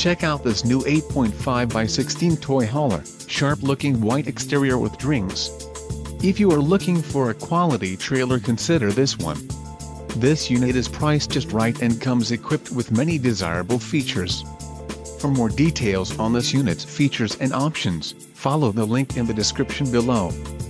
Check out this new 8.5 by 16 toy hauler, sharp-looking white exterior with drings. If you are looking for a quality trailer, consider this one. This unit is priced just right and comes equipped with many desirable features. For more details on this unit's features and options, follow the link in the description below.